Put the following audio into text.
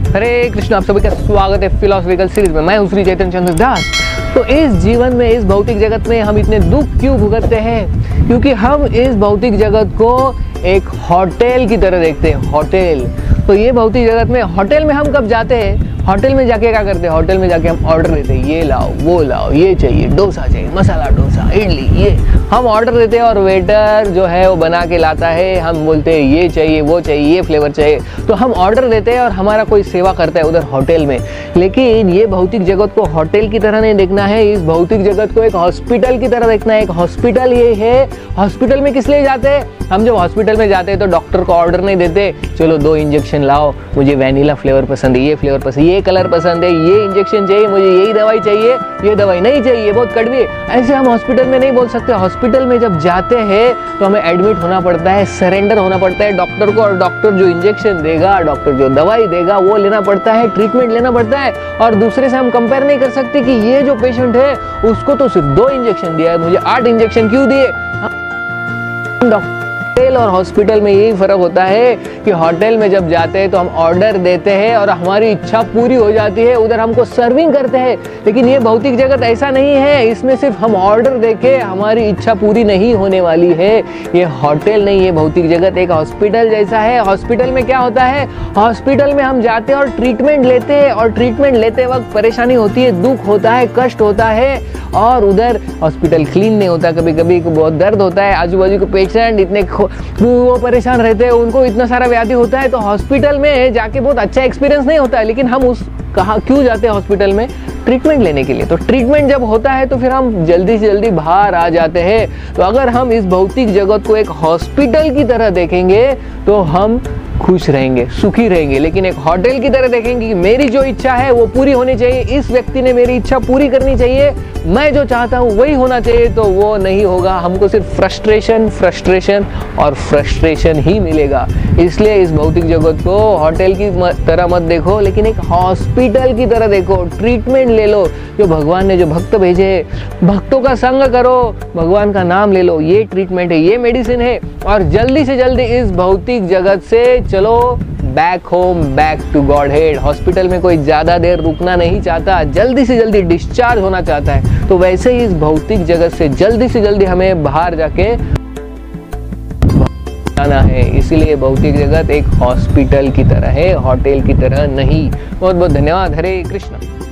हरे कृष्ण, आप सभी का स्वागत है फिलोसॉफिकल सीरीज में। मैं हूं श्री चैतन्य चंद्र दास। तो इस जीवन में, इस भौतिक जगत में हम इतने दुख क्यों भुगतते हैं? क्योंकि हम इस भौतिक जगत को एक होटल की तरह देखते हैं। होटल, तो ये भौतिक जगत में, होटल में हम कब जाते हैं? होटल में जाके क्या करते हैं? होटल में जाके हम ऑर्डर देते हैं, ये लाओ, वो लाओ, ये चाहिए, डोसा चाहिए, मसाला डोसा, इडली, ये हम ऑर्डर देते हैं और वेटर जो है वो बना के लाता है। हम बोलते हैं ये चाहिए, वो चाहिए, ये फ्लेवर चाहिए, तो हम ऑर्डर देते हैं और हमारा कोई सेवा करता है उधर होटल में। लेकिन ये भौतिक जगत को होटल की तरह नहीं देखना है, इस भौतिक जगत को एक हॉस्पिटल की तरह देखना है। एक हॉस्पिटल ये है। हॉस्पिटल में किस लिए जाते हैं? हम जब हॉस्पिटल में जाते हैं तो डॉक्टर को ऑर्डर नहीं देते, चलो 2 इंजेक्शन लाओ, मुझे वैनिला फ्लेवर पसंद है, ये फ्लेवर पसंद, ये कलर पसंद है, ये इंजेक्शन चाहिए, मुझे यही दवाई चाहिए, ये दवाई नहीं चाहिए, बहुत कड़वी है। ऐसे हम हॉस्पिटल में नहीं बोल सकते। हॉस्पिटल में जब जाते हैं तो हमें एडमिट होना पड़ता है, सरेंडर होना पड़ता है डॉक्टर को, और डॉक्टर जो इंजेक्शन देगा, डॉक्टर जो दवाई देगा वो लेना पड़ता है, ट्रीटमेंट लेना पड़ता है। और दूसरे से हम कंपेयर नहीं कर सकते कि ये जो पेशेंट है उसको तो सिर्फ 2 इंजेक्शन दिया है, मुझे 8 इंजेक्शन क्यों दिए? होटल और हॉस्पिटल में यही फर्क होता है कि होटल में जब जाते हैं तो हम ऑर्डर देते हैं और हमारी इच्छा पूरी हो जाती है, उधर हमको सर्विंग करते हैं। लेकिन ये भौतिक जगत ऐसा नहीं है, इसमें सिर्फ हम ऑर्डर देके हमारी इच्छा पूरी नहीं होने वाली है। ये होटल नहीं है, भौतिक जगत एक हॉस्पिटल जैसा है। हॉस्पिटल में क्या होता है? हॉस्पिटल में हम जाते हैं और ट्रीटमेंट लेते हैं, और ट्रीटमेंट लेते वक्त परेशानी होती है, दुख होता है, कष्ट होता है, और उधर हॉस्पिटल क्लीन नहीं होता, कभी कभी बहुत दर्द होता है, आजू बाजू के पेशेंट इतने वो परेशान रहते हैं, उनको इतना सारा व्याधि होता है। तो हॉस्पिटल में जाके बहुत अच्छा एक्सपीरियंस नहीं होता है। लेकिन हम कहाँ क्यों जाते हैं हॉस्पिटल में? ट्रीटमेंट लेने के लिए। तो ट्रीटमेंट जब होता है तो फिर हम जल्दी से जल्दी बाहर आ जाते हैं। तो अगर हम इस भौतिक जगत को एक हॉस्पिटल की तरह देखेंगे तो हम खुश रहेंगे, सुखी रहेंगे। लेकिन एक होटल की तरह देखेंगे कि मेरी जो इच्छा है वो पूरी होनी चाहिए, इस व्यक्ति ने मेरी इच्छा पूरी करनी चाहिए, मैं जो चाहता हूँ वही होना चाहिए, तो वो नहीं होगा। हमको सिर्फ फ्रस्ट्रेशन और फ्रस्ट्रेशन ही मिलेगा। इसलिए इस भौतिक जगत को होटल की तरह मत देखो, लेकिन एक हॉस्पिटल की तरह देखो। ट्रीटमेंट ले लो, जो भगवान ने जो भक्त भेजे, भक्तों का संग करो, भगवान का नाम ले लो, ये ट्रीटमेंट है, ये मेडिसिन है। और जल्दी से जल्दी इस भौतिक जगत से चलो back home, back to Godhead. Hospital में कोई ज्यादा देर रुकना नहीं चाहता, जल्दी से जल्दी डिस्चार्ज होना चाहता है। तो वैसे ही इस भौतिक जगत से जल्दी हमें बाहर जाके जाना है। इसीलिए भौतिक जगत एक हॉस्पिटल की तरह है, होटल की तरह नहीं। बहुत बहुत धन्यवाद। हरे कृष्ण।